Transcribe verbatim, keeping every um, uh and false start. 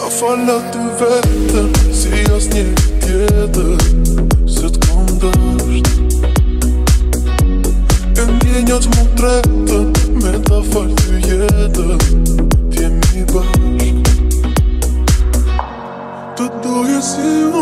Falat ty vetën si as një tjetër, se t'kam dësht. E ndjenjat mu tretën me ta fal ty jetën, t'jemi bashk. Të doje si